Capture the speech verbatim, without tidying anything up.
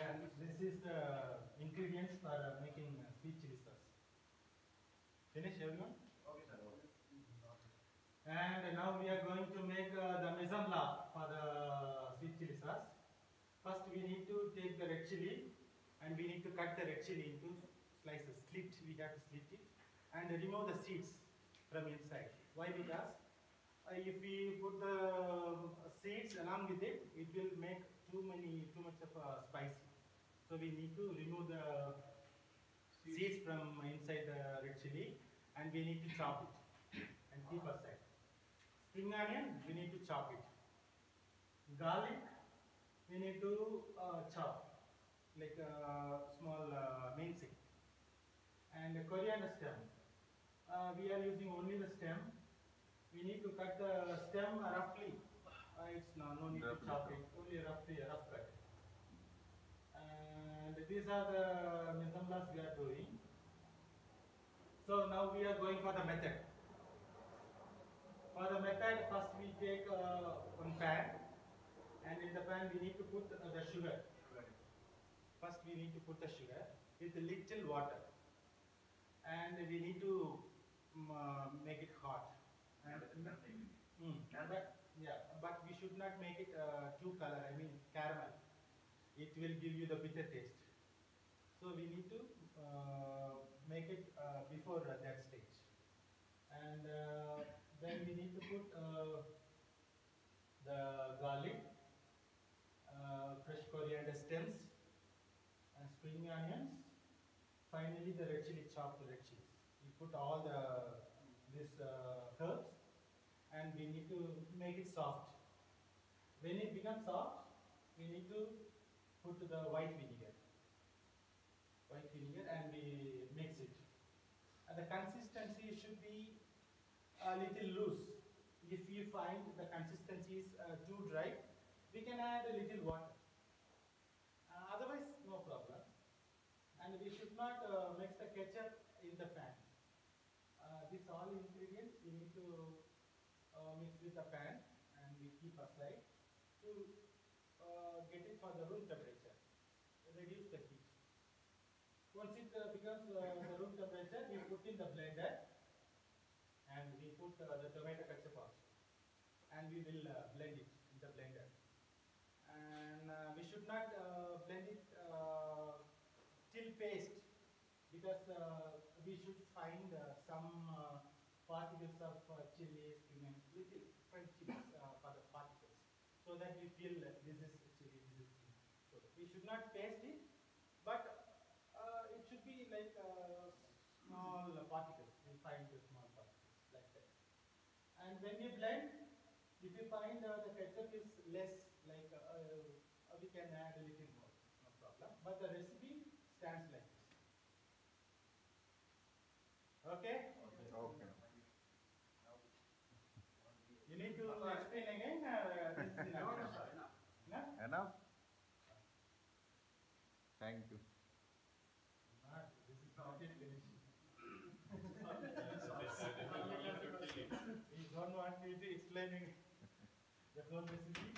And this is the ingredients for uh, making uh, sweet chili sauce. Finish everyone? Okay, sir. And now we are going to make uh, the mise en place for the sweet chili sauce. First we need to take the red chili and we need to cut the red chili into slices. Slit, we have to slit it and remove the seeds from inside. Why? Because uh, if we put the seeds along with it, it will make too many, too much of uh, spicy. So we need to remove the seeds, seeds from inside the red chili and we need to chop it and keep aside. Spring onion, we need to chop it. Garlic, we need to uh, chop like a small uh, mincing. And coriander stem, uh, we are using only the stem. We need to cut the stem roughly. Uh, it's no, no need to chop it, only roughly a rough cut. And these are the mise en place we are doing. So now we are going for the method. For the method, first we take uh, one pan, and in the pan we need to put uh, the sugar. First we need to put the sugar with a little water, and we need to um, uh, make it hot. And mm, but yeah, but we should not make it uh, too color. I mean caramel. It will give you the bitter taste. So we need to uh, make it uh, before uh, that stage. And uh, then we need to put uh, the garlic, uh, fresh coriander stems, and spring onions. Finally, the red chili, chopped red chilies. We put all the these uh, herbs, and we need to make it soft. When it becomes soft, we need to put the white vinegar, white vinegar, and we mix it. And the consistency should be a little loose. If you find the consistency is uh, too dry, we can add a little water. Uh, otherwise, no problem. And we should not uh, mix the ketchup in the pan. Uh, these all ingredients we need to uh, mix with the pan and we keep aside to uh, get it for the room temperature. Reduce the heat. Once it uh, becomes uh, the room temperature, we put in the blender and we put uh, the tomato ketchup also. And we will uh, blend it in the blender. And uh, we should not uh, blend it uh, till paste because uh, we should find uh, some uh, particles of uh, chilies, cumin, little different chilies uh, for the particles, so that we feel that this is chili, this is chili. So we should not paste it, but uh, it should be like uh, small particles. We find the small particles like that. And when we blend, if you find uh, the ketchup is less, like uh, uh, we can add a little more, no problem. But the recipe stands like this. Okay? Okay. You need to explain again, or uh, this is enough? Enough? Enough? Thank you. Not, this is not yet finished. You don't want me to explain the whole recipe?